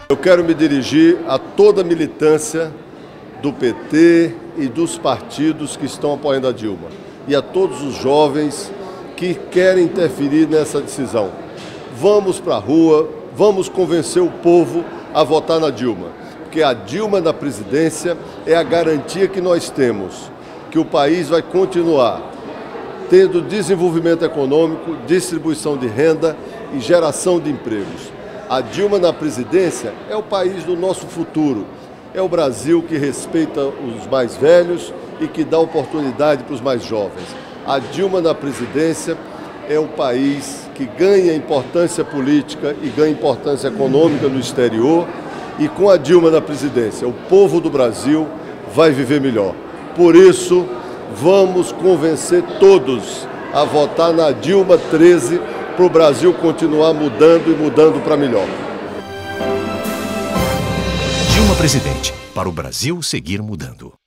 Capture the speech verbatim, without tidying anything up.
Eu quero me dirigir a toda a militância do P T e dos partidos que estão apoiando a Dilma e a todos os jovens que querem interferir nessa decisão. Vamos para a rua, vamos convencer o povo a votar na Dilma, porque a Dilma na presidência é a garantia que nós temos que o país vai continuar tendo desenvolvimento econômico, distribuição de renda e geração de empregos. A Dilma na presidência é o país do nosso futuro. É o Brasil que respeita os mais velhos e que dá oportunidade para os mais jovens. A Dilma na presidência é o país que ganha importância política e ganha importância econômica no exterior. E com a Dilma na presidência, o povo do Brasil vai viver melhor. Por isso, vamos convencer todos a votar na Dilma treze para o Brasil continuar mudando e mudando para melhor. Dilma presidente, para o Brasil seguir mudando.